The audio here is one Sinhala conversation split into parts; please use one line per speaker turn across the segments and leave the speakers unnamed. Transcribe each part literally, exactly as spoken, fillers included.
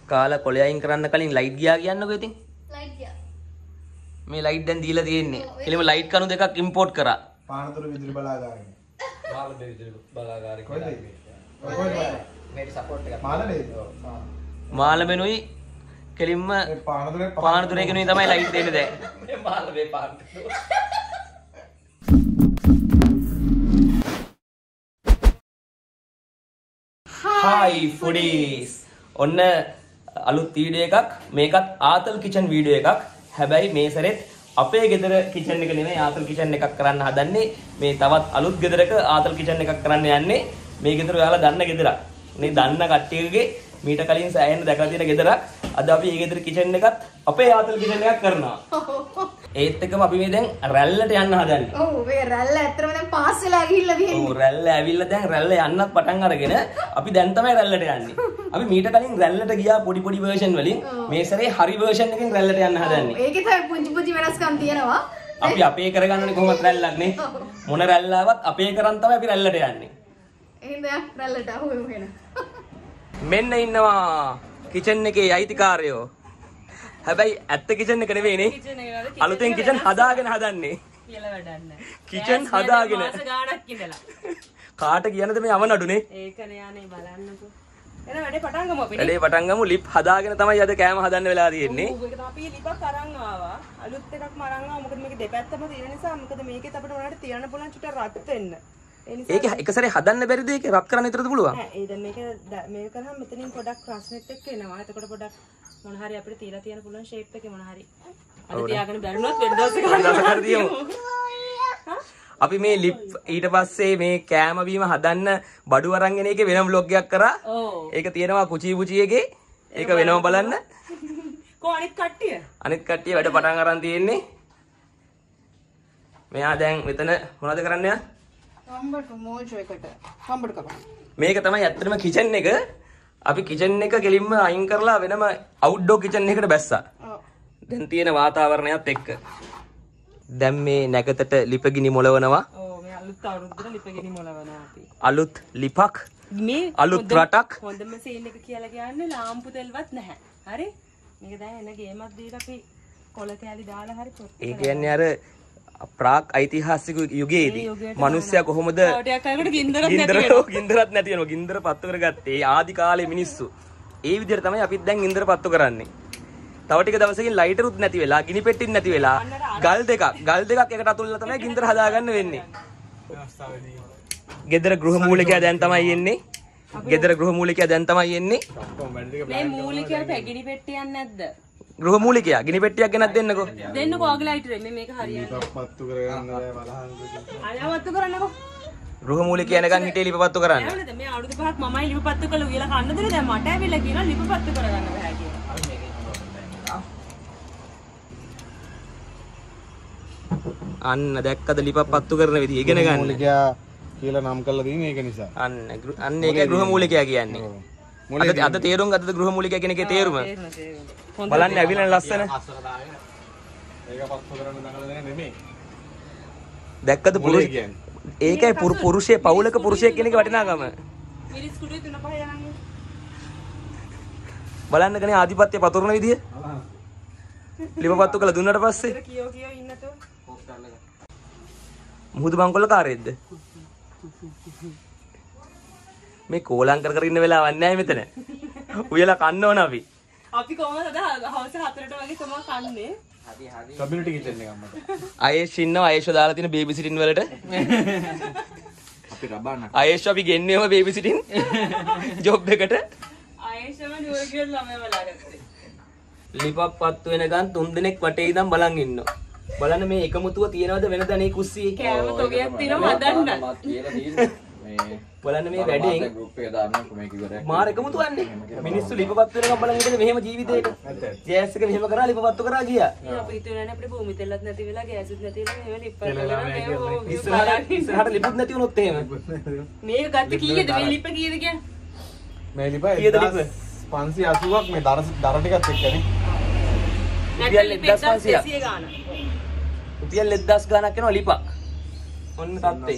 කාලා කොළය අයින් කරන්න කලින් ලයිට් ගියා කියන්නකෝ ඉතින්.
ලයිට් ගියා.
මේ ලයිට් දැන් දීලා තියෙන්නේ. එළිම ලයිට් කණු දෙකක් ඉම්පෝට් කරා.
පානතුරු විදුලි බලාගාරේ.
මාළ විදුලි බලාගාරේ
කොහෙද?
කොහෙද? මේක සපෝට් එකක්.
මාළනේ.
මාළමෙනුයි කෙලින්ම
පානතුරේ
පානතුරේ කෙනුයි තමයි ලයිට් දෙන්නේ දැන්.
මේ මාළ මේ පානතුර.
Hi foodies. ඔන්න අලුත් වීඩියෝ එකක්. මේකත් ආතල් කිචන් වීඩියෝ එකක්. හැබැයි මේ සැරෙත් අපේ ගෙදර කිචන් එක නෙමෙයි ආතල් කිචන් එකක් කරන්න හදන්නේ. මේ තවත් අලුත් ගෙදරක ආතල් කිචන් එකක් කරන්න යන්නේ. මේ ගෙදර ඔයාලා දන්න ගෙදරක්. මේ දන්න කට්ටියගේ මීට කලින් සෑහෙන දැකලා තියෙන ගෙදරක්. අද අපි මේ ගෙදර කිචන් එකත් අපේ ආතල් කිචන් එකක් කරනවා. ඒත් එක්කම අපි මේ දැන් රැල්ලට යන්න හදන්නේ.
ඔව් මේ රැල්ල ඇත්තටම දැන් පාස් වෙලා ගිහිල්ලා තියෙන්නේ.
ඔව් රැල්ල ඇවිල්ලා දැන් රැල්ල යන්නත් පටන් අරගෙන අපි දැන් තමයි රැල්ලට යන්නේ. අපි මීට කලින් රැල්ලට ගියා පොඩි පොඩි වර්ෂන් වලින්. මේ සැරේ හරි වර්ෂන් එකෙන් රැල්ලට යන්න හදන්නේ.
ඒකේ තමයි පුංචි පුංචි වෙනස්කම් තියෙනවා.
අපි අපේ කරගන්නනේ කොහොමද රැල්ලක් නේ. මොන රැල්ලාවක් අපේ කරන් තමයි අපි රැල්ලට යන්නේ.
එහෙනම් රැල්ලට අහුවෙමු වෙන.
මෙන්න ඉන්නවා කිචන් එකේ අයිතිකාරයෝ. හැබැයි ඇත්ත කිචන් එක නෙවෙයිනේ. අලුතෙන් කිචන් හදාගෙන හදන්නේ.
කියලා වැඩක් නැහැ.
කිචන් හදාගෙන.
මාස ගාණක් ඉඳලා.
කාට කියනද මේ අවනඩුනේ?
ඒකනේ යන්නේ බලන්නකෝ. එන වැඩේ පටන් ගමු අපි.
වැඩේ පටන් ගමු. ලිප් හදාගෙන තමයි අද කෑම හදන්න වෙලා තියෙන්නේ.
ඔව් ඒක තමයි අපි ලිපක් අරන් ආවා. අලුත් එකක්ම අරන් ආවා. මොකද මේක දෙපැත්තම තියෙන නිසා මොකද මේකෙත් අපිට උනාට තියන්න පුළුවන් චුට්ට රත් වෙන්න. ඒ නිසා
ඒක එක සැරේ හදන්න බැරිද ඒක රත් කරන්න විතරද පුළුවන්?
නෑ ඒ දැන් මේක මේක කරාම මෙතනින් පොඩක් රස්නෙත් එක්ක එනවා. එතකොට පොඩක් මොන හරි අපිට තියලා තියන්න පුළුවන් ෂේප් එකේ මොන හරි. අද තියාගෙන බැලුනොත් වෙන දවසක
හදන්න තියමු. අපි මේ ලිප් ඊට පස්සේ මේ කෑම බීම හදන්න බඩු අරන් එන එකේ වෙනම vlog එකක් කරා.
ඔව්.
ඒක තියෙනවා කුචි පුචි එකේ. ඒක වෙනම බලන්න.
කො අනිත් කට්ටිය?
අනිත් කට්ටිය වැඩ පටන් අරන් තියෙන්නේ. මෙයා දැන් මෙතන මොනවද කරන්න යා?
කම්බට මොජෝ එකට. කම්බට කපන්න.
මේක තමයි ඇත්තටම කිචන් එක. අපි කිචන් එක ගෙලින්ම අයින් කරලා වෙනම අවුට්ඩෝර් කිචන් එකකට බැස්සා.
ඔව්.
දැන් තියෙන වාතාවරණයත් එක්ක. දැන් මේ නැගතට ලිපගිනි මොලවනවා.
ඔව් මේ අලුත් අවුරුද්දට ලිපගිනි මොලවනවා අපි.
අලුත් ලිපක්
මේ
අලුත් රටක්.
හොඳම සීන් එක කියලා කියන්නේ ලාම්පු තෙල්වත් නැහැ. හරි? මේක දැන් එන ගේමක් දීලා අපි කොල කෑලි දාලා හරි පොත්.
ඒ කියන්නේ අර ප්‍රාග් ඓතිහාසික යුගයේදී මිනිස්සයා කොහොමද
ටයක් අයකට ගින්දරක් නැති
ගින්දර
වෙනවා.
ගින්දරත් නැති වෙනවා. ගින්දර පත්තු කරගත්තේ ඒ ආදි කාලේ මිනිස්සු. ඒ විදිහට තමයි අපිත් දැන් ගින්දර පත්තු කරන්නේ. තව ටික දවසකින් ලයිටරුත් නැති වෙලා, ගිනි පෙට්ටිත් නැති වෙලා, ගල් දෙකක්, ගල් දෙකක් එකට අතුල්ලා තමයි ගින්දර හදාගන්න වෙන්නේ. ගෙදර ගෘහ මූලිකයා දැන් තමයි එන්නේ. ගෙදර ගෘහ මූලිකයා දැන් තමයි එන්නේ.
මේ මූලිකයට ගිනි පෙට්ටියක් නැද්ද?
ගෘහ මූලිකයා ගිනි පෙට්ටියක් ගෙනත් දෙන්නකෝ.
දෙන්නකෝ ආගේ ලයිටරේ මේ මේක හරියන්නේ.
පත්තු කරගන්න බෑ බලහන්.
අයවත්තු කරන්නකෝ.
ගෘහ මූලිකයා එනකන් හිටේ ලිපපත්තු කරන්න.
නේද මේ අවුරුදු පහක් මමයි ලිපපත්තු කළා උයලා කන්න දෙන දැන් මට ඇවිල්ලා කියනවා ලිපපත්තු කරගන්න බෑ කියලා.
අන්න දැක්කද ලිපපත්තු කරන විදිහ ඉගෙන ගන්න.
මූලිකයා කියලා නම් කරලා තියෙන්නේ ඒක නිසා.
අන්න අන්න ඒකයි ගෘහ මූලිකයා කියන්නේ. අද අද තේරුම් ගත්තද ගෘහ මූලිකයා කියන එකේ තේරුම? බලන්න ඇවිල්ලා ලස්සන.
ඒක පත්තු කරන්න දඟල දෙන නෙමෙයි.
දැක්කද පුරුෂ ඒකයි පුරුෂයේ පවුලක පුරුෂයෙක් කියන එක වටිනාකම.
මිරිස් කුඩුවේ තුන පහ යනන්නේ.
බලන්න කනේ ආධිපත්‍ය පතුරන විදිය. ලිපපත්තු කළා දුන්නට පස්සේ
කියෝ කියෝ ඉන්නතෝ.
මුහුදු බංකොල්ල කාරයේද? මේ කෝලං කර කර ඉන්න වෙලාවක් නැහැ මෙතන. උයලා කන්න ඕන අපි.
අපි කොහමද අද හවස හතරට වගේ තමයි කන්නේ.
හරි හරි.
කමියුනිටි කිචන් එකක් මට.
ආයෙත් ඉන්නවා ආයෙත් දාලා තියෙන බේබි සිටින් වලට.
අපි රබාන්න.
ආයෙත් අපි ගෙන්නේම බේබි සිටින් ජොබ් එකට.
ආයෙෂම නුවර කියලා ළමයි බලාගත්තේ.
ලිපපත්තු වෙනකන් තුන් දිනක් වටේ ඉඳන් බලන් ඉන්නවා. බලන්න මේ එකමුතුව තියනවද වෙනද අනේ කුස්සියේ?
කෑම තොගයක් තියෙනවා හදන්න.
කියලා තියෙන්නේ. මේ
බලන්න මේ වැඩෙන්
ගෲප් එක දාන්න මේක ඉවරයි.
මාර එකමුතුවන්නේ. මිනිස්සු ලිපපත්තු වෙනකන් බලන් ඉඳලා මෙහෙම ජීවිතේක. ජෑස් එක මෙහෙම කරා ලිපපත්තු කරා ගියා.
ඒ අපි හිතුවේ නෑනේ අපිට භූමි තෙල්ලත් නැති වෙලා ගෑසුත් නැති වෙලා මෙහෙම ලිප්පල් කරලා
ඉස්සරහට ඉස්සරහට ලිපුත් නැති වුණොත් එහෙම.
මේක ගත්ත කීයද මේ ලිප්ප කීයද කියන්නේ?
මේ ලිප
කීයද ලිප?
පන්සිය අසූවක් මේ දර දර ටිකත් එක්කනේ.
රුපියල් එක්දහස් පන්සියයක්.
දෙසිය ගාන.
රුපියල් එක්දහස් ගාණක් යනවා ලිපක්. ඔන්න තත්ත්වේ.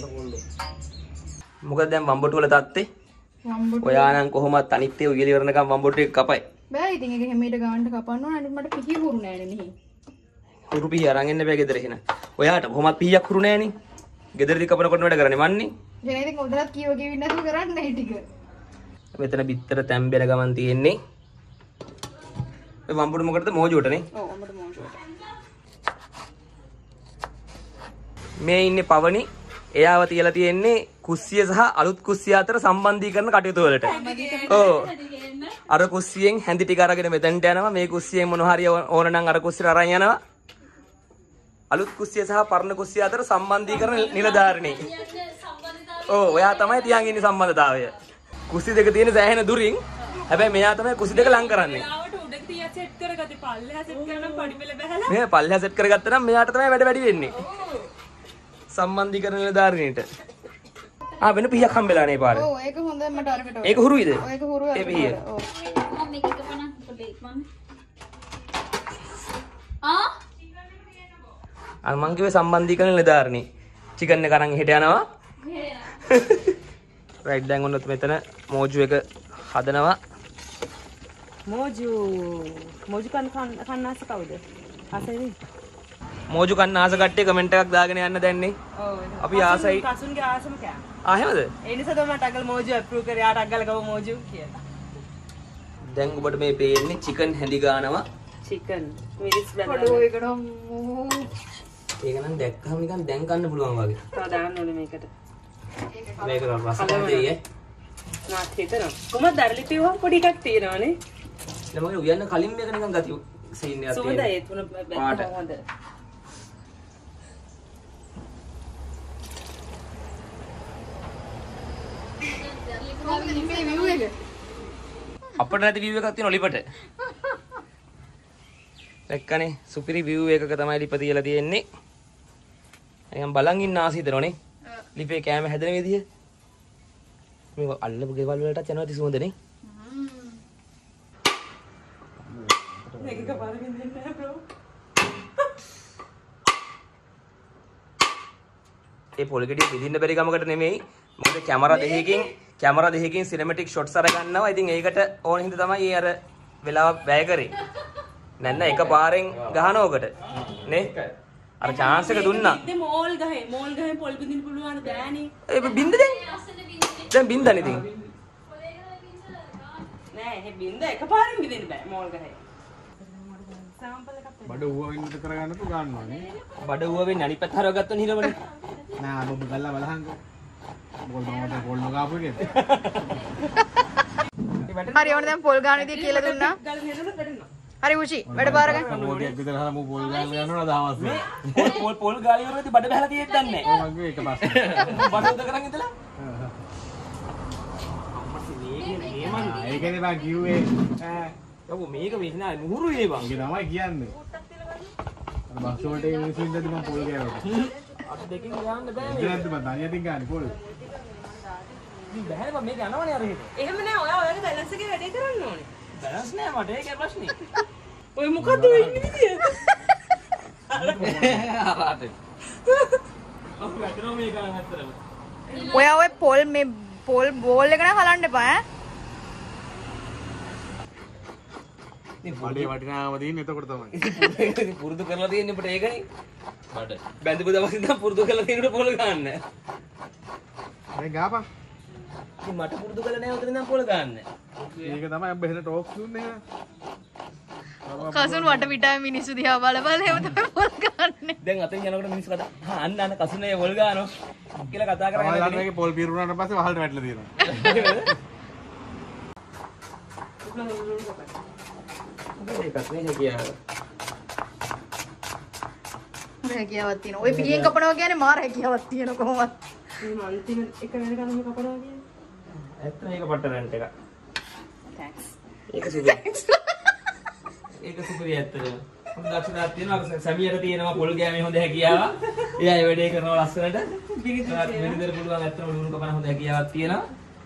මොකද දැන් වම්බොටු වල තත්ත්වේ?
වම්බොටු
ඔයා නම් කොහොමත් අනිත් ඒවා ඉගෙන ඉවරනකම් වම්බොටු එක කපයි.
බෑ ඉතින් ඒක හැමීට ගානට කපන්න ඕන අනිත් මට පිහි හුරු නෑනේ මෙහි.
හුරු පිහ අරන් එන්න බෑ ගෙදර එහෙනම්. ඔයාට කොහොමත් පිහක් හුරු නෑනේ. ගෙදරදී කපනකොට වැඩ කරන්නේ මන්නේ.
එහෙනම් ඉතින් උදලත් කියව කියවින් නැතුව කරන්නේ ඒ ටික.
මෙතන බිත්තර තැම්බෙන ගමන් තියෙන්නේ. මේ වම්බුඩ මොකටද මෝජුවටනේ.
ඔව් අම්මට මොන්ෂුවට.
මේ ඉන්නේ පවනි. එයාව තියලා තියෙන්නේ කුස්සිය සහ අලුත් කුස්සිය අතර සම්බන්ධීකරණ කටයුතු වලට. ඔව්. අර කුස්සියෙන් හැඳි ටික අරගෙන මෙතනට යනවා. මේ කුස්සියෙන් මොනවා හරි ඕන නම් අර කුස්සියට අරන් යනවා. අලුත් කුස්සිය සහ පරණ කුස්සිය අතර සම්බන්ධීකරණ නිලධාරිණී. ඔව් ඔයා තමයි තියන් ඉන්නේ සම්බන්ධතාවය. කුස්සි දෙක තියෙන සෑහෙන දුරින්. හැබැයි මෙයා තමයි කුස්සි දෙක ලං කරන්නේ.
ලාවට උඩ තියා සෙට් කරගත්තේ පල්ලෙහා සෙට් කරනම් පඩි පෙළ බහැලා.
මේ පල්ලෙහා සෙට් කරගත්තා නම් මෙයාට තමයි වැඩ වැඩි වෙන්නේ. සම්බන්ධීකරණ නිලධාරිණීට. ආ වෙන පිහක් හම්බෙලා නේ පාර.
ඔව් ඒක හොඳයි මට අරකට.
ඒක හුරුයිද?
ඔව් ඒක හුරු
ඒ පිහිය.
ඔව්.
මම මේක කපන්න පොඩි මම. ආ
අර මං කිව්වේ සම්බන්ධීකරණ නිලධාරිණී. චිකන් එක අරන් හෙට යනවා. රයිට් දැන් ඔන්නත් මෙතන මෝජු එක හදනවා.
මෝජු මෝජු කන්න කන්නාස කවුද? අසෙවි.
මෝජු කන්න ආස කට්ටිය කමෙන්ට් එකක් දාගෙන යන්න දැන්නේ.
ඔව්.
අපි ආසයි.
කසුන්ගේ ආසම කෑ.
ආ එහෙමද?
ඒ නිසා තමයි මට අගල මෝජු අප්‍රූව් කරේ යාට අගල ගව මෝජු කියලා.
දැන් ඔබට මේ පේන්නේ චිකන් හැඳි ගානවා.
චිකන් මිරිස්
පොඩෝ
බැලුවා.
ඒකට අම්මෝ.
ඒක නම් දැක්කම නිකන් දැන් කන්න පුළුවන් වගේ.
තව දාන්න ඕනේ මේකට.
මේක රස දෙයි ඈ.
නාත් හිතනවා. කොහමද දරලි පිව්වා පොඩි එකක් තියෙනවනේ.
දැන් මම උයන්න කලින් මේක නිකන් ගතිය සීන් එකක්
සුවඳයි ඒ තුන
පාට.
හොඳ.
කොහොමද මේ view එක?
අපිට නැති view එකක් තියෙන ලිපට. දැක්කනේ සුපිරි view එකක තමයි ලිප තියලා තියෙන්නේ. නිකන් බලන් ඉන්න ආස හිතනෝනේ. ලිපේ කැම හැදෙන විදිය. මේ අල්ලපු ගෙවල් වලටත් යනවා ති සුවඳනේ.
මේක කපාරකින් දෙන්න නෑ බ්‍රෝ.
ඒ පොල් ගෙඩිය විදින්න බැරි කමකට නෙමෙයි. මොකද කැමරා දෙකකින් කැමරා දෙකකින් සිනමැටික් ෂොට්ස් අර ගන්නවා. ඉතින් ඒකට ඕන හින්දා තමයි අර වෙලාව වැය කරේ. නැත්නම් එක පාරෙන් ගහනවකට නේ. අර chance එක දුන්නා.
ඉතින් මෝල් ගහේ මෝල් ගහේ පොල් බින්දින්න පුළුවන් බෑනේ.
ඒ බින්ද දැන්. දැන් බින්දනේ ඉතින්.
නෑ එහෙ බින්ද එකපාරින් බින්දින්න බෑ මෝල් ගහේ. සාම්පල් එකක්
බඩ ඌව වෙන්නට කරගන්න තු ගන්නවා නේ.
බඩ ඌව වෙන්නේ අනිත් පැත්ත හරව ගත්තොත් හිරවනේ.
නෑ ඔබ ගල්ලා බලහන්කෝ. ගෝල් මමට ගෝල් නොගාපු එකේ.
හරි ඕන දැන් පොල් ගාන විදිය කියලා දුන්නා.
ගල හෙලන වැටෙනවා.
හරි උචි වැඩ බාර ගන්න.
මොඩියක් විතර හරම පොල් ගාලා යනවා දහවස්.
පොල් පොල් පොල් ගාලිය වලදී බඩ බහලා තියෙද්දි දන්නේ
ඔය වගේ එක පස්සේ.
බඩ උද කරන් ඉඳලා.
ඒකනේ බා කිව්වේ. ඈ
ඔව් මේක විහිනා නුහුරු ඒ බං.
ඒක තමයි කියන්නේ. අර බස් වලට ඒ මිනිස්සු ඉඳද්දි මම පොල් ගෑවුවා.
අත දෙකකින් ගන්න බෑ
ඒක නැද්ද මම තනියෙන් ගන්නේ පොල්.
ඉතින් බෑ බං මේක යනවනේ අර එහෙම.
එහෙම නෑ ඔයා ඔයාගේ බැලන්ස් එකේ වැඩේ කරන්න ඕනේ.
බැලන්ස් නෑ මට ඒකේ ප්‍රශ්නේ.
ඔය මොකද්ද ඔය ඉන්නේ විදිය?
ආරාට. ඔව් වැටෙනවා මේක නම් ඇත්තටම.
ඔයා ඔය පොල් මේ පොල් බෝල් එක නම් හලන්න එපා ඈ.
බඩේ වටිනාකම තියෙන්නේ එතකොට තමයි.
ඉතින් පුරුදු කරලා තියෙන්නේ අපිට ඒකනේ. බඩ. බැඳපු දවස් ඉඳන් පුරුදු කරලා තියෙනකොට පොල් ගන්න.
දැන් ගාපන්.
ඉතින් මට පුරුදු කරලා නැහැ උතන ඉඳන් පොල් ගන්න.
ඒක තමයි අප එහෙන ටෝක්ස් දුන්නේ.
කසුන් වට පිටාවේ මිනිස්සු දිහා බල බල එහෙම තමයි පොල් ගන්න.
දැන් අතෙන් යනකොට මිනිස්සු කතා හා අන්න අන්න කසුනේ පොල් ගානෝ කියලා කතා කරගෙන
ඔයාලට
යනවා.
මේකේ පොල් පිරුණාට පස්සේ වහලට වැටලා තියෙනවා.
ඒකත් නේ කියා.
හැකියාවක් තියෙනවා. ඔය පිටියෙන් කපනවා කියන්නේ මාර හැකියාවක් තියෙන කොහොමද?
මේ අන්තිම එක වෙනකන් මේ කපනවා කියන්නේ.
ඇත්ත මේක පටරන්ට් එක.
තෑන්ක්ස්.
ඒක සුපිරි. ඒක සුපිරි ඇත්තටම. හොඳ දක්ෂතාවක් තියෙනවා. සැමියට තියෙනවා පොල් ගෑමේ හොඳ හැකියාව. එයා ඒ වැඩේ කරනවා ලස්සනට. මෙරිදර පුළුවන් ඇත්තටම ලුණු කපන හොඳ හැකියාවක් තියෙනවා.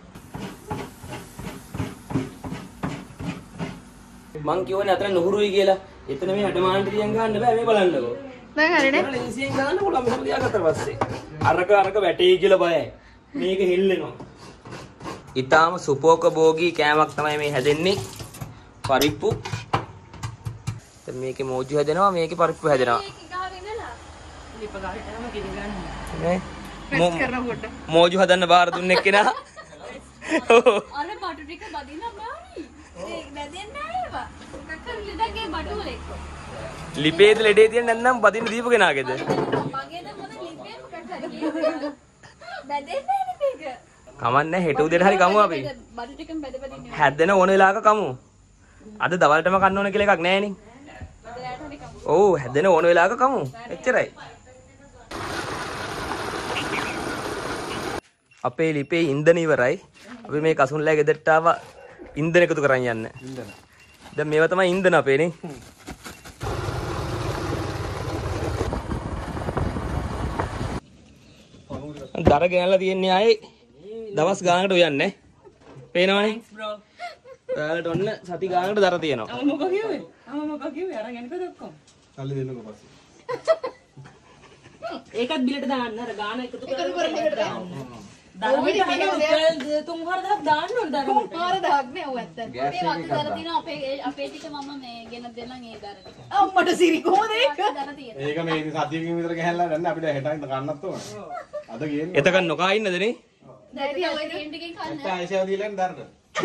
මං කියවනේ අතන නුහුරුයි කියලා. එතන මේ අඩමාන්ටියෙන් ගන්න බෑ මේ බලන්නකෝ.
දැන් හරිනේ.
ලේසියෙන් ගන්න පුළුවන් මෙතන තියාගත්තා පස්සේ. අරක අරක වැටෙයි කියලා බයයි. මේක හෙල්ලෙනවා. ඊටාම සුපෝක භෝගී කෑමක් තමයි මේ හැදෙන්නේ. පරිප්පු. දැන් මේකේ මෝජු හැදෙනවා මේකේ පරිප්පු හැදෙනවා.
ලිප ගාවට යම කිරි ගන්න.
නේ?
ප්‍රෙස් කරන කොට.
මෝජු හදන්න බාර දුන්නේ කෙනා.
අර බටු ටික බදින්න බෑනි. ඒක බැදෙන්නේ නැහැ ඒවා. කක්කර ලෙඩගේ බටු වල එක්ක.
ලිපේද ලෙඩේ තියෙන නැත්නම් බදින්න දීපු කෙනාගේද?
මගේද මොන ලිපේ කක්කර කියන්නේ. බැදෙන්නේ නැහැ මේක.
කමන්නේ හෙට උදේට හරි කමු අපි.
බටු ටිකම බැද බදින්න.
හැදෙන ඕන වෙලාවක කමු. අද දවල්ටම කන්න ඕන කියලා එකක් නැහැ නේ.
බදලට හරි කමු.
ඔව් හැදෙන ඕන වෙලාවක කමු. එච්චරයි. අපේ ලිපේ ඉන්ධන ඉවරයි. අපි මේ කසුන්ලා ගෙදරට ආවා ඉන්ධන එකතු කරන් යන්න. ඉන්ධන. දැන් මේවා තමයි ඉන්ධන අපේ නේ. දර ගෙනල්ලා තියන්නේ ආයේ දවස් ගානකට උයන්නේ. පේනවනේ.
බ්‍රෝ.
ඔයාලට ඔන්න සති ගානකට දර තියෙනවා.
අම මොකක් කිව්වේ? අම මොකක් කිව්වේ? අරන් යන්නකෝ ඔක්කොම.
සල්ලි දෙන්නකෝ පස්සේ.
ඒකත් බිලට දාන්න අර ගාන එකතු
එකතු කරගෙන එකට දාන්න.
දරමිට තුන් හරදක් දාන්න ඕන දරමිට.
මාර දාක් නේ ඔය ඇත්ත.
මේ වත්ත දර තියෙනවා අපේ අපේ ටික මම මේ ගෙන දෙන්නම් ඒ දර ටික.
අම්මට සිරි කොහොමද ඒක?
දර තියෙනවා.
ඒක මේ සතියකින් විතර ගහලා ගන්න අපිට හෙටින් කන්නත් ඕන. අද ගේන්නේ.
එතකන් නොකා ඉන්නද නේ?
දැන් ඔය ගෙන් ටිකෙන් කන්න.
ආයෙසාව දීලා දරට.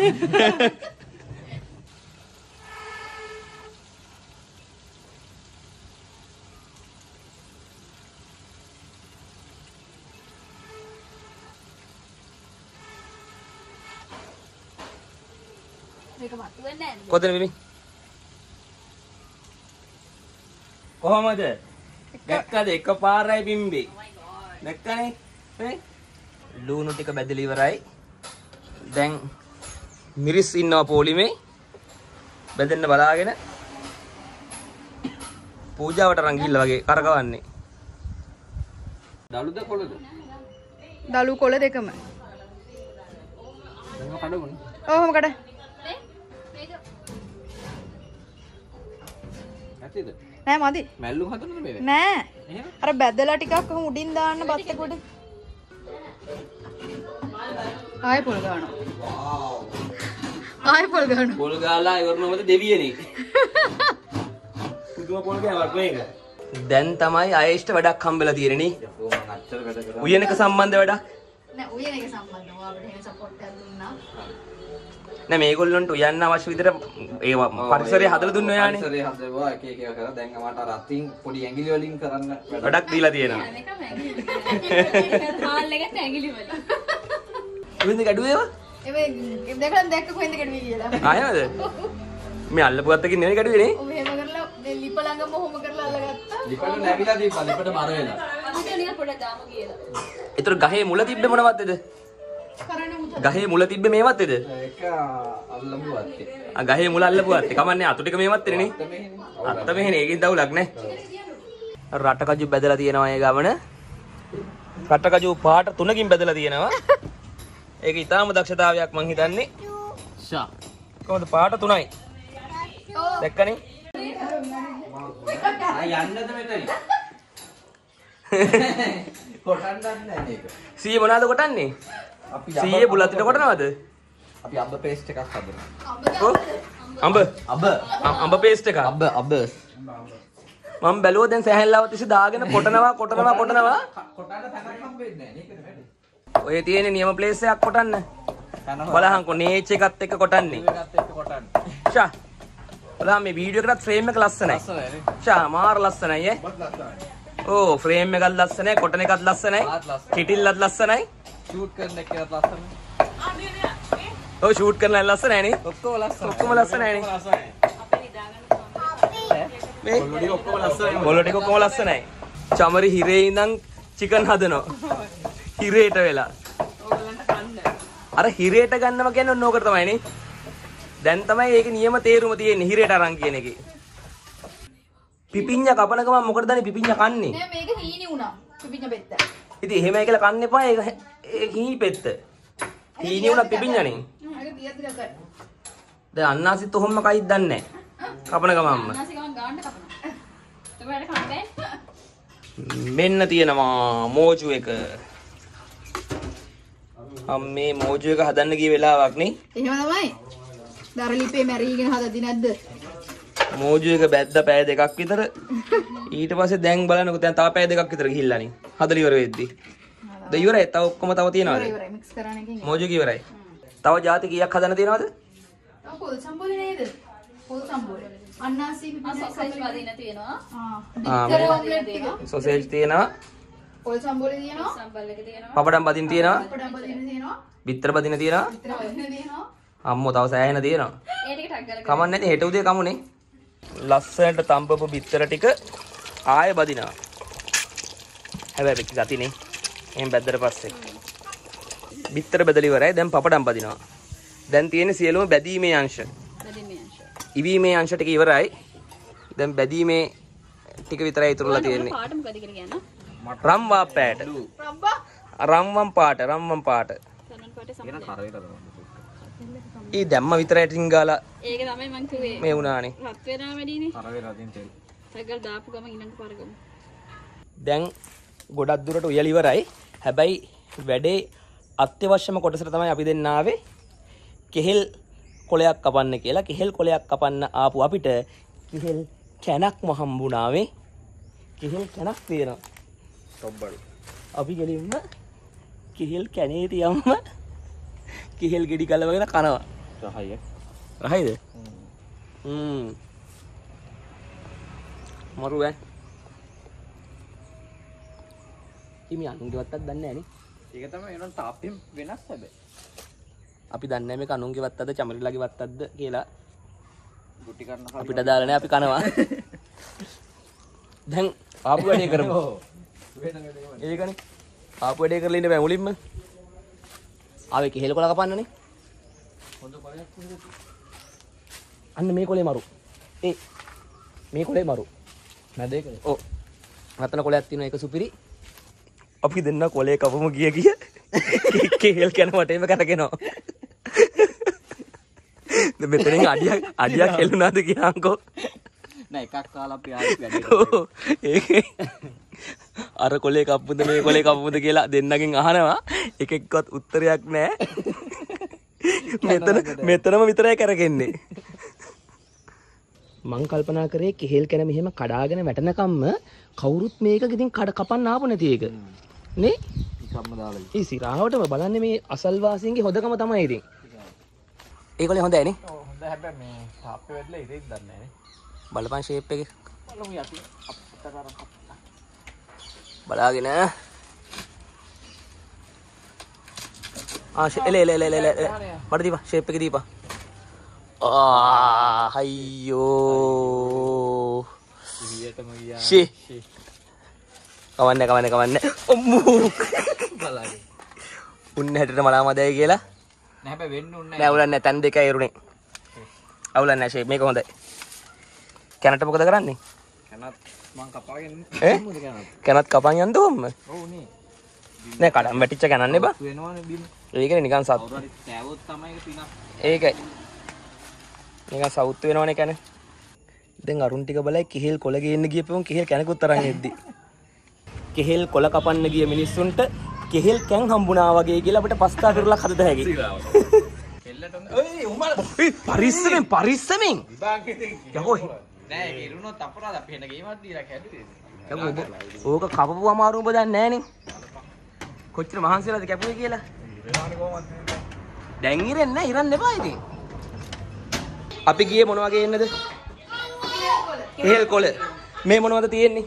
මේක මතු වෙන්නේ නැහැ.
කොතන බිමි? කොහමද? දැක්කද එකපාරයි බිම්බේ. දැක්කනේ? නේ? ලුණු ටික බැදලා ඉවරයි. දැන් මිරිස් ඉන්නවා පොලිමේ. බෙදෙන්න බලාගෙන පූජාවට අරන් ගිහිල්ලා වගේ කරකවන්නේ.
දලුද කොළද?
දලු කොළ දෙකම.
දැන් කඩමුනේ.
ඔහොම කඩ.
මේක
ඇත්තද?
නෑ මදි.
මැල්ලුම් හදන්නද මේ?
නෑ.
එහෙම?
අර බැදලා ටිකක් කොහොම උඩින් දාන්න බත් එක උඩ. ආයෙ පොල් ගන්නවා. ආයෙ පොල් ගන්නවා.
පොල් ගාලා ඉවරනවද දෙවියනේ. පුදුම පොල් ගෑවක් මේක. දැන් තමයි අයේෂ්ට වැඩක් හම්බෙලා තියෙන්නේ නේ.
ඔව් මම අච්චර වැඩ කරා.
උයනක සම්බන්ධ වැඩක්.
නෑ උයන එක සම්බන්ධව අපිට එහෙම සපෝට් එකක් දුන්නා.
නෑ මේගොල්ලන්ට උයන්න අවශ්‍ය විදිහට ඒ පරිසරය හදලා දුන්න ඔයානේ.
පරිසරය හදලා එක එක කරා දැන් මට අර අතින් පොඩි ඇඟිලි වලින් කරන්න වැඩ.
වැඩක් දීලා තියෙනවා.
මේක ඇඟිලි. හාල් එකට ඇඟිලි වල.
කොහෙන්ද ගැඩුවේ ඒවා?
ඒ දෙකෙන් දැක්ක කොහෙන්ද ගැඩුවේ කියලා.
ආයෙමද? මේ අල්ලපු ගත්තකින් නෙවෙයි ගැඩුවේ නේ.
ඔබ එහෙම කරලා මේ ලිප ළඟම ඔහොම කරලා අල්ලගත්තා.
ලිපට නැවිලා දීපා ලිපට බර වෙලා.
අපිට නිකන් පොඩක් දාමු කියලා.
ඒතර ගහේ මුල තිබ්බේ මොනවත්ද?
කරන්න මුත.
ගහේ මුල තිබ්බේ මේවත්ද?
ඒක අල්ලමු වත්තේ.
ආ ගහේ මුල අල්ලපුවත් කමන්නේ අතු ටික මේවත් නේ.
මෙහෙනේ.
අත්ත මෙහෙනේ ඒකෙන් දවුලක් නේ. රටකජු බැදලා තියෙනවා ඒ ගමන. රටකජු පාට තුනකින් බැදලා තියෙනවා. ඒක ඊටාම දක්ෂතාවයක් මං හිතන්නේ. ෂා. කොහොමද පාට තුනයි. දැක්කනේ?
ආ යන්නද මෙතන? කොටන්නත් නැහැ මේක.
සීයේ මොනවාද කොටන්නේ?
අපි
සීයේ බුලත් පිට කොටනවද?
අපි අබ පේස්ට් එකක් හදනවා.
ඔව්. අඹ.
අබ
අ- අඹ පේස්ට් එක.
අබ අබ
මම බැලුවා දැන් සෑහෙල්ලාවත් ඉස්සේ දාගෙන කොටනවා කොටනවා කොටනවා.
කොටන්න තැනක් හම්බෙන්නේ නැහැ නේද වැඩි.
ඔය තියෙන නියම ප්ලේස් එකක් කොටන්න.
තන
බලහන්කො නේච් එකත් එක්ක කොටන්නේ.
එකත් එක්ක කොටන්න.
ෂා. බලහන් මේ වීඩියෝ එකටත් ෆ්‍රේම් එක ලස්සනයි.
ලස්සනයි නේ.
ෂා මාර ලස්සනයි ඈ. ඕ ෆ්‍රේම් එකත් ලස්සනයි කොටන එකත් ලස්සනයි.
ආත් ලස්සනයි.
කිටිල්ලත් ලස්සනයි.
ෂූට් කරන එකත් ලස්සනයි.
ඔව් ෂූට් කරන ලස්සනයි නේ.
ඔක්කොම ලස්සනයි.
ඔක්කොම ලස්සනයි නේ. මේ
පොල්වලි ඔක්කොම ලස්සනයි.
බොලෝ ටික ඔක්කොම ලස්සනයි. චමරි හිරේ ඉඳන් චිකන් හදනවා. හිරේට වෙලා.
ඕගලන්ට කන්න.
අර හිරේට ගන්නව කියන්නේ ඔන්න ඕකට තමයි නේ. දැන් තමයි ඒකේ නියම තේරුම තියෙන්නේ හිරේට අරන් කියන එකේ. පිපිඤ්ඤා කපන ගමන් මොකටද දන්නේ පිපිඤ්ඤා කන්නේ?
නෑ මේක හීනි වුණා. පිපිඤ්ඤ පෙත්ත.
ඉතින් එහෙමයි කියලා කන්න එපා ඒක ඒ හීනි පෙත්ත. හීනි උනත් පිපිඤ්ඤානේ.
ඒක තියත් ගකයි.
දැන් අන්නාසිත් ඔහොම කයිද දන්නේ නැහැ. කපන ගමන්ම.
නාසිකම ගාන්න කපනවා. ඒක වැඩ කන්නේ.
මෙන්න තියෙනවා මෝජු එක. අම්මේ මෝජු එක හදන්න ගිය වෙලාවක් නේ.
එහෙම තමයි. දරලිපේ මැරීගෙන හදදී නැද්ද?
මෝජු එක බැද්දා පැය දෙකක් විතර. ඊට පස්සේ දැන් බලන්නකෝ දැන් තව පැය දෙකක් විතර ගිහිල්ලානේ. හදලා ඉවර වෙද්දි. ද ඉවරයි. තව ඔක්කොම තව තියනවාද?
ඉවරයි මික්ස් කරන එකකින්.
මෝජු ඉවරයි. තව ಜಾති කීයක් හදන්න තියනවද?
ඔව් පොල් සම්බෝලේ නේද? පොල් සම්බෝලේ. අන්නාසි පිටින්
සොසේජ් වදින තියෙනවා.
ආ.
ආ,
බිත්තර ඔම්ලට් ටික.
සොසේජ් තියෙනවා.
පොල් සම්බෝලේ තියෙනවා.
සම්බල් එක තියෙනවා.
පපඩම් බදින්න තියෙනවා.
පොඩම් බදින්න තියෙනවා.
බිත්තර බදින්න තියෙනවා.
බිත්තර බදින්න තියෙනවා.
අම්මෝ තව සෑහෙන තියෙනවා.
ඒ ටික ටක් කරලා
කමක් නැති හෙට උදේ කමුනේ. ලස්සනට තඹපු බිත්තර ටික ආයෙ බදිනවා. හැබැයි පිටි ගතිනේ. එහෙන් බැද්දට පස්සේ. බිත්තර බදලා ඉවරයි. දැන් පපඩම් බදිනවා. දැන් තියෙන්නේ සියලුම බැදීමේ අංශ.
බැදීමේ අංශ.
ඉවීමේ අංශ ටික ඉවරයි. දැන් බැදීමේ ටික විතරයි ඉතුරුලා තියෙන්නේ.
පාට මොකද කියලා කියනවා?
රම් වාපෑට.
රම්බා.
රම්වම් පාට රම්වම් පාට.
සනන් පාටේ සම්බන්ධ.
ඊ දැම්ම විතරයි ටින් ගාලා
ඒක තමයි මං කිව්වේ.
මේ වුණානේ.
රත් වෙනා වැඩිනේ.
අර වේ රදින් තෙල්.
සගල් දාපු ගම ඊළඟ පාර ගමු.
දැන් ගොඩක් දුරට උයලා ඉවරයි. හැබැයි වැඩේ අත්‍යවශ්‍යම කොටසට තමයි අපි දෙන්න ආවේ. කෙහෙල් කොලයක් කපන්න කියලා. කෙහෙල් කොලයක් කපන්න ආපු අපිට කෙහෙල් කැනක්ම හම්බුණාවේ. කෙහෙල් කැනක් තියෙනවා.
තොබ්බඩු.
අපි ගෙලින්ම කෙහෙල් කැනේ තියම්ම කෙහෙල් ගෙඩි ගලවගෙන කනවා.
රහය.
රහයිද? හ්ම්. මරු ඈ. ඉමි අනුන්ගේවත්තක් දන්නේ නැහැ නේ.
ඒක තමයි එනවා තාප්පෙන් වෙනස් හැබැයි.
අපි දන්නේ නැහැ මේක අනුන්ගේ වත්තක්ද චමරිලාගේ වත්තක්ද කියලා.
ගුටි කරන
අපිට දාලා නැහැ අපි කනවා. දැන් ආපු වැඩේ කරමු. ඒකනේ. ආපු වැඩේ කරලා ඉන්න බෑ මුලින්ම. ආවේ කෙහෙල් කොල කපන්නනේ.
හොඳ කොලයක් කුඩු.
අන්න මේ කොලේ මරු. ඒ මේ කොලේ මරු.
මැද එකනේ.
ඔව්. රත්න කොලයක් තියෙනවා ඒක සුපිරි. අපි දෙන්න කොලේ කපමු ගිය ගිය. කෙහෙල් කන වටේම කරගෙනවා. දැන් මෙතනින් අඩියක් අඩියක් හෙළුණාද කියහන්කෝ.
නෑ එකක් කාලා අපි ආයෙත් වැඩේ කරා.
ඒකේ අර කොලේ කප්පුද මේ කොලේ කප්පුද කියලා දෙන්නගෙන් අහනවා. එකෙක්වත් උත්තරයක් නැහැ. මෙතන මෙතනම විතරයි කරගෙන්නේ. මං කල්පනා කරේ කෙහෙල් කන මෙහෙම කඩාගෙන වැටෙනකම්ම කවුරුත් මේක ඉතින් කඩ කපන්න ආපු නැති එක. නේ?
කම්ම දාලා.
ඒ සිරාවටම බලන්නේ මේ අසල්වාසීන්ගේ හොදකම තමයි ඉතින්. ඒගොල්ලෝ හොඳයි නේ?
ඔව් හොඳ හැබැයි මේ තාප්පේ වැටලා ඉතින් දන්නේ නැහැ.
බලපන් ෂේප් එකේ.
බලමු යටි අපිට කරන් කප්පා.
බලාගෙන ආ එල එල එල එල එල මට දීපන් ෂේප් එක දීපන්. ආ අයියෝ
ඉහියටම ගියා.
ෂේ කවන්නේ කවන්නේ කවන්නේ ඔම්මෝ
බලන්න.
උන්නේ හැටට මලාමදයි කියලා
නෑ හැබැයි වෙන්න උන්නේ
නෑ උලන්නේ තැන් දෙකයි එරුනේ. අවුලන්නේ නැහැ ෂේප් මේක හොඳයි. කැනට මොකද කරන්නේ?
කනත් මං කපාගෙන
ඈ?
මොකද කනත්?
කැනත් කපන් යන්න ඕම්ම.
ඔව් නේ.
නෑ කඩම් වැටිච්ච කැනන්නේ බා.
වෙනවනේ බිම.
ඒකනේ නිකන් සත්.
කවුරු හරි කෑවොත් තමයි ඒක පිනක්.
ඒකයි. නිකන් සවුත් වෙනවනේ කැන. දැන් අරුන් ටික බලයි කෙහෙල් කොල ගේන්න ගියපුවම කෙහෙල් කැනකුත් අරන් එද්දි. කෙහෙල් කොල කපන්න ගිය මිනිස්සුන්ට කෙහෙල් කැන් හම්බුණා වගේ කියලා අපිට පස්තා කරලා හදද හැකි.
කෙල්ලට
ඔයි උඹලා පරිස්සමෙන් පරිස්සමෙන්.
විභාගෙදී
යකෝ
නෑ ඒක ඉරුණොත් අපරාධ අපි එන ගේමක් දීලා කැඩුවේ.
යකෝ ඕක කපපු අමාරු ඔබ දන්නේ නෑනේ. කොච්චර මහන්සිලාද කැපුවේ කියලා.
ඉරානේ කොහොමද?
දැන් ඉරෙන්නේ නෑ ඉරන්න එපා ඉතින්. අපි ගියේ මොන වගේ එන්නද? කෙහෙල් කොල. මේ මොනවද තියෙන්නේ?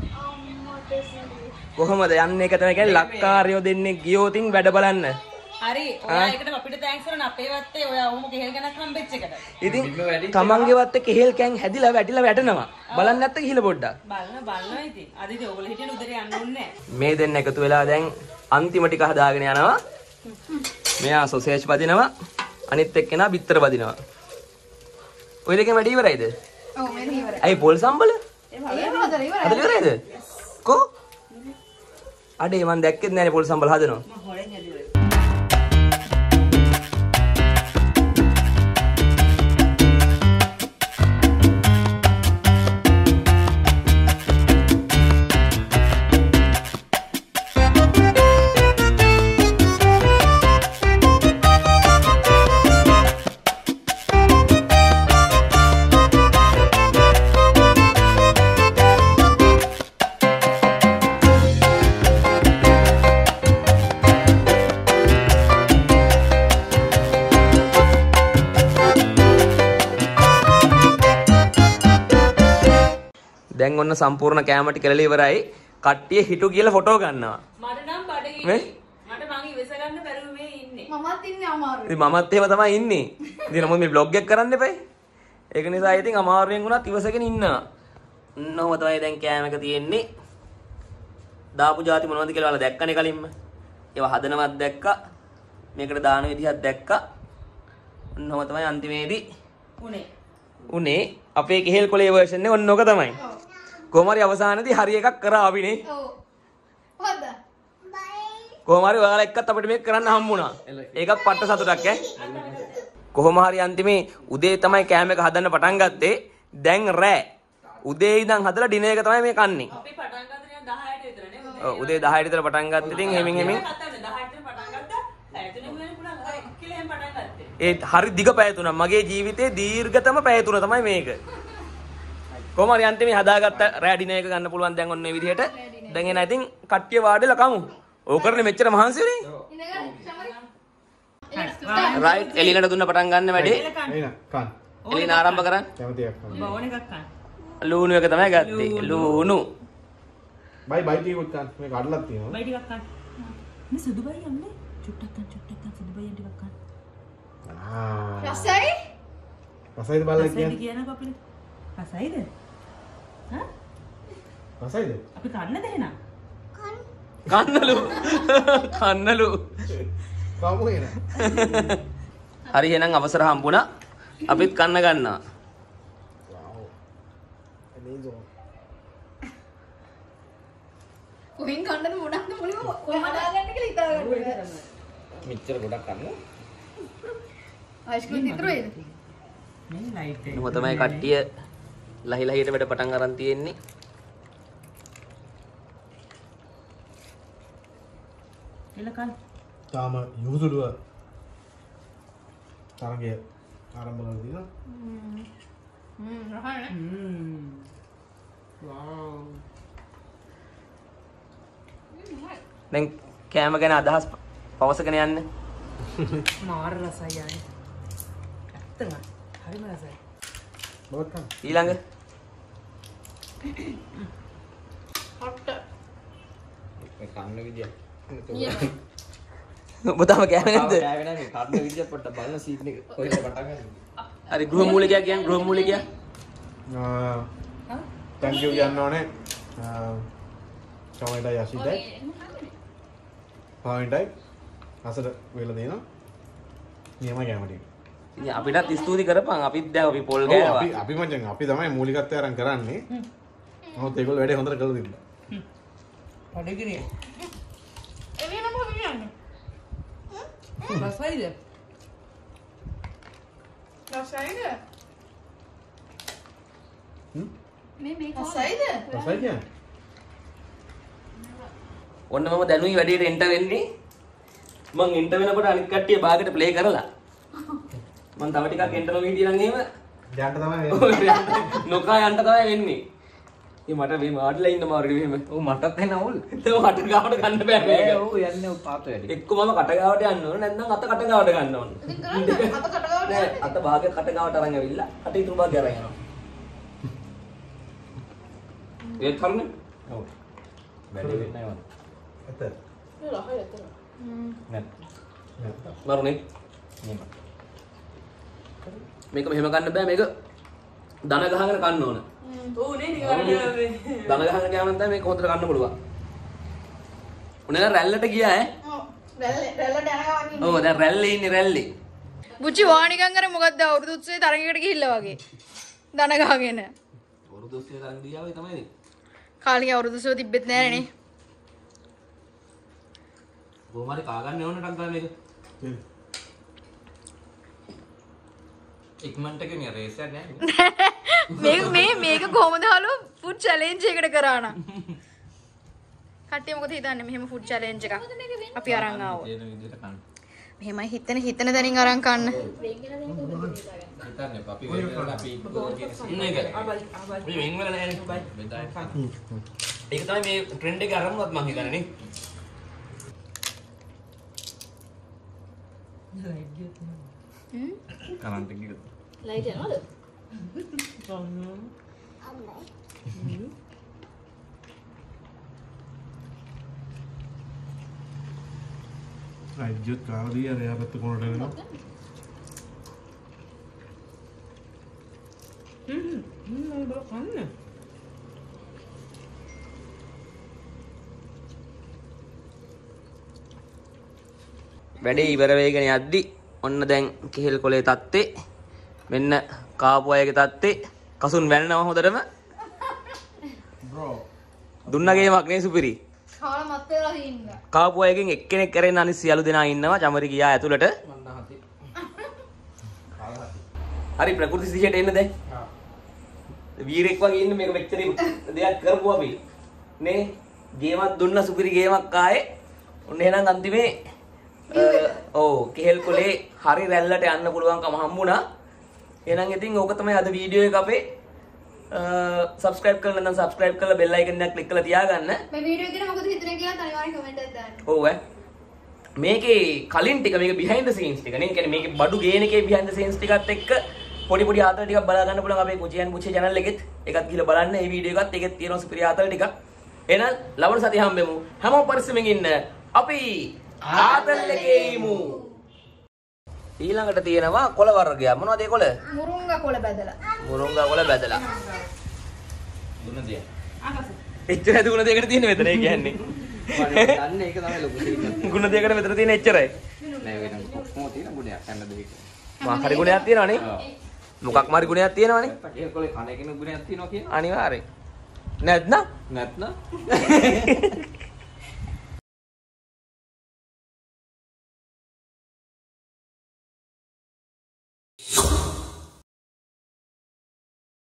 කොහොමද යන්නේ එක තමයි කියන්නේ ලක්කාරයෝ දෙන්නේ ගියෝතින් වැඩ බලන්න.
හරි ඔයා එකට අපිට තෑන්ක්ස් කරන අපේ වත්තේ ඔයා ඔහොම කෙහෙල් ගණක් හම්බෙච්ච එකට.
ඉතින් තමන්ගේ වත්තේ කෙහෙල් කැන් හැදිලා වැටිලා වැටෙනවා. බලන්න නැත්නම් ගිහිල්ලා පොඩ්ඩක්.
බලන බලනවා ඉතින්. අද ඉතින් ඔයගොල්ලෝ හිටියන උදේට යන්න ඕනේ නැහැ.
මේ දෙන්න එකතු වෙලා දැන් අන්තිම ටික හදාගෙන යනවා. මෙයා සොසේජ් බදිනවා. අනිත් එක්කෙනා බිත්තර බදිනවා. ඔය දෙකෙන් වැඩි ඉවරයිද?
ඔව් මෙන්න ඉවරයි.
ඇයි පොල් සම්බල?
ඒක හදලා ඉවරයි.
හදලා ඉවරයිද? කො? අඩේ මන් දැක්කෙත් නෑනේ පොල් සම්බල හදනවා.
මම හොරෙන් ඇදුවේ.
දැන් ඔන්න සම්පූර්ණ කෑම ටික කෙරලා ඉවරයි. කට්ටිය හිටු කියලා ෆොටෝ ගන්නවා.
මට නම් බඩගිනි.
මේ?
මට මං ඉවස ගන්න බැරුව මේ ඉන්නේ.
මමත් ඉන්නේ අමාරුයි.
ඉතින් මමත් එහෙම තමයි ඉන්නේ. ඉතින් මොකද මේ vlog එක කරන්න එපයි. ඒක නිසා ඉතින් අමාරුවෙන් වුණත් ඉවසගෙන ඉන්නවා. ඔන්නෝම තමයි දැන් කෑම එක තියෙන්නේ. දාපු જાති මොනවද කියලා ඔයාලා දැක්කනේ කලින්ම. ඒවා හදනවත් දැක්කා. මේකට දාන විදිහක් දැක්කා. ඔන්නෝම තමයි අන්තිමේදී
උනේ.
උනේ අපේ කෙහෙල් කොලේ version එක ඔන්නෝක තමයි. කොහොම හරි අවසානයේදී හරි එකක් කරා අපිනේ.
ඔව්. හොඳ.
කොහොම හරි ඔයාලා එක්කත් අපිට මේක කරන්න හම්බුණා. ඒකත් පට්ට සතුටක් ඈ. කොහොම හරි අන්තිමේ උදේ තමයි කෑම එක හදන්න පටන් ගත්තේ. දැන් රෑ. උදේ ඉඳන් හදලා ඩිනර් එක තමයි මේ කන්නේ.
අපි පටන් ගත්තේ දහයට විතර නේ.
ඔව් උදේ දහයට විතර පටන් ගත්ත ඉතින් හෙමින් හෙමින්
දහයට විතර පටන් ගත්තා. ඇතුලේ මුලින් පුණා කියලා එහෙම පටන් ගත්තේ.
ඒ හරි දිග පැය තුනක් මගේ ජීවිතේ දීර්ඝතම පැය තුන තමයි මේක. කොහොම හරි අන්තිමේ හදාගත්ත රෑ ඩිනර් එක ගන්න පුළුවන් දැන් ඔන්න මේ විදිහට. දැන් එන ඉතින් කට්ටිය වාඩිලා කමු. ඕකරනේ මෙච්චර මහන්සි වෙන්නේ. රයිට් එලිනට දුන්න පටන් ගන්න වැඩේ.
එන කන්.
එලින ආරම්භ කරන්න.
කැමතියක් කන්න.
බෝන එකක් කන්න.
ලූණු එක තමයි ගත්තේ. ලූණු.
බයි බයි ටිකකුත් කන්න. මේක අඩලක් තියෙනවා.
බයි ටිකක් කන්න. මේ සුදු බයි යන්නේ. චුට්ටක් කන්න චුට්ටක් කන්න සුදු බයියන් ටිකක් කන්න.
ආ.
රසයි?
රසයිද බලලා
රසයිද
කියන්නේ?
කියනකො අපිට. රසයිද? හා?
රසයිද?
අපි කන්නද එහෙනම්?
කන්නලු. කන්නලු.
කමු එන.
හරි එහෙනම් අවසර හම්බුණා. අපිත් කන්න ගන්නවා.
වව්. amazing.
කොහෙන් කන්නද මොනක්ද මුලින්ම ඔය හදාගන්න කියලා හිතාගන්න.
මෙච්චර ගොඩක් කන්න.
අයිස්ක්‍රීම් විතරයිද?
මේ ලයිට් එක.
මොකද තමයි කට්ටිය ලහි ලහියට වැඩ පටන් අරන් තියෙන්නේ.
එලකන්.
තාම යහුසුලුව තරගය ආරම්භ කරලා තියෙනවා.
හ්ම් රහනේ.
හ්ම්. වව්.
දැන් කෑම ගැන අදහස් පවසගෙන යන්න.
මාර රසයි යන්නේ. ඇත්තම හරිම රසයි.
බවත් කන්න.
ඊළඟ
හොට්ට.
මේ කන්න විදිය.
ඔබ තාම කෑවේ නැද්ද?
කෑවේ නැහැ මේ කන්න විදිය පොඩ්ඩක් බලන සීන් එක කොහෙද පටන් ගන්නේ.
හරි ගෘහ මූලිකයා කියන්නේ ගෘහ මූලිකයා.
ආ thank you කියන්න ඕනේ. ආ කමෙන්ටයි අසිතයි. පොයින්ටයි අසල වෙලා දෙනවා. නියමයි කැම ටික.
ඉතින් අපිටත් ස්තුති කරපන්. අපිත් දැන් අපි පොල්
ඔව්
ගෑවා.
අපි අපි මචං අපි තමයි මූලිකත්වය අරන් කරන්නේ. නමුත් ඒගොල්ලෝ වැඩේ හොඳට කළා තිබ්බා.
පඩගිරිය.
එළියම හොයන්නේ.
රසයිද?
රසයිද?
හ්ම්?
මේ මේ
රසයිද?
රසයි කියන්නේ?
ඔන්න මම දැනුයි වැඩේට එන්ටර් වෙන්නේ. මං එන්ටර් වෙනකොට අනිත් කට්ටිය බාගෙට ප්ලේ කරලා. මං තව ටිකක් එන්ටර් වෙවි හිටියනම් එහෙම
යන්න තමයි වෙන්නේ.
නොකා යන්න තමයි වෙන්නේ. ඉතින් මට මේ මාඩ්ලා ඉන්න මාරුනේ මෙහෙම.
ඔව් මටත් එන අවුල්.
ඒක මට ගාවට ගන්න බෑ
ඒ
මේක.
ඔව් යන්නේ ඔව් පාත් වැඩි.
එක්ක මම කට ගාවට යන්න ඕන නැත්නම් අත කට ගාවට ගන්න ඕන.
ඉතින් කරන්න අත කට ගාවට
නෑ අත භාගය කට ගාවට අරන් ඇවිල්ලා අත ඉතුරු භාගය අරන් යනවා. ඒක කරුනේ.
ඔව්. වැඩි වෙන්නේ නැහැ වань.
ඇත්ත.
නැත්.
මරුනේ.
නියම.
මේක මෙහෙම ගන්න බෑ මේක දන ගහගෙන කන්න ඕන.
ඔව් නේ නිකන්
දන ගහගෙන ගියාම තමයි මේක හොඳට කන්න පුළුවන්. උනේ රැල්ලට ගියා ඈ.
ඔව් රැල්ල රැල්ලට යනවා වගේ.
ඔව් දැන් රැල්ලේ ඉන්නේ රැල්ලේ.
බුචි වානිකන් අර මොකද්ද අවුරුදු උත්සවේ තරගයකට ගිහිල්ලා වගේ. දන ගහගෙන.
වරුදු ඔස්සේ තරන් ගියාවේ තමයි නේ.
කාලිගේ අවුරුදු උත්සව තිබෙත් නෑනේ නේ.
කොහොම හරි කා ගන්න ඕන ටක් ගන්න මේක. ඉක්මනට ගෙන රේස් එකක් නෑ.
මේක මේ මේක කොහොමද හලු ෆුඩ් චැලෙන්ජ් එකකට කරා නම්. කට්ටිය මොකද හිතන්නේ මෙහෙම ෆුඩ් චැලෙන්ජ් එකක් අපි අරන් ආවොත්.
ඒ විදිහට කන්න.
මෙහෙමයි හිතන හිතන දැනින් අරන් කන්න.
හිතන්නේ අපි වෙන අපි
මේක. මේ වෙන් වල නෑනේ. බෙදායි. ඒක තමයි මේ ට්‍රෙන්ඩ් එක අරමුණත් මං හිතන්නේ නේ.
කරන්ට් එක.
ලයිට් යනවද?
රජ්‍යත් කාලා දී අර එයා පැත්ත කොනට එනවා.
හ්ම් හ්ම් මම බල කන්න.
වැඩේ ඉවර වෙගෙන යද්දි ඔන්න දැන් කෙහෙල් කොලේ තත්තේ මෙන්න කාපු අයගේ තත්තේ කසුන් වැන්නව හොඳටම
බ්‍රෝ
දුන්න ගේමක් නේ සුපිරි
කාලා මත් වෙලා ඉන්න.
කාපු අයගෙන් එක්කෙනෙක් කරගෙන අනිත් සියලු දෙනා ඉන්නවා චමරි ගියා ඇතුළට හරි ප්‍රകൃති සිහියට එන්න දැන් වීරෙක් වගේ ඉන්න මේක මෙච්චර දෙයක් කරපු අපි නේ ගේමක් දුන්න සුපිරි ගේමක් ආයේ ඔන්න එහෙනම් අන්තිමේ ඔව් කෙහෙල් කොලේ හරි රැල්ලට යන්න පුළුවන්කම හම්බුණා. එහෙනම් ඉතින් ඕක තමයි අද වීඩියෝ එක අපේ. subscribe කරලා නැත්නම් subscribe කරලා bell icon එක click කරලා තියාගන්න.
මේ වීඩියෝ එක ගැන මොකද හිතන්නේ කියලා අනිවාර්යෙන් කමෙන්ට් එකක් දාන්න.
ඔව් ඈ. මේකේ කලින් ටික මේක behind the scenes ටික නේ. කියන්නේ මේකේ බඩු ගේන එකේ behind the scenes ටිකත් එක්ක පොඩි පොඩි ආතල් ටිකක් බලා ගන්න පුළුවන් අපේ කුචියන් පුචේ channel එකෙත්. ඒකත් ගිහලා බලන්න. මේ වීඩියෝ එකත් ඒකෙත් තියෙනවා සුපිරි ආතල් ටිකක්. එහෙනම් ලබන සතිය හම්බෙමු. හැමෝම පරිස්සමෙන් ඉන්න. අපි ආතල් එකේ ඉමු. ඊළඟට තියෙනවා කොළ වර්ගයක්. මොනවද ඒ කොළ?
මුරුංගා කොළ බැදලා.
මුරුංගා කොළ බැදලා.
දුන්න දෙය.
එච්චර දුන දෙයකට තියෙන මෙතන ඒ කියන්නේ.
මම දන්නේ ඒක තමයි ලොකු දෙයක්.
ගුණ දෙයකට මෙතන තියෙන එච්චරයි.
නෑ ඒක නම් කොහොමද තියෙන ගුණයක් හැම දෙයක.
මා හරි ගුණයක් තියෙනවනේ. මොකක් මාරි ගුණයක් තියෙනවනේ.
ඒ කොලේ කණ එකේ ගුණයක් තියෙනවා කියන.
අනිවාර්යෙන්. නැත්නම්
නැත්නම්
you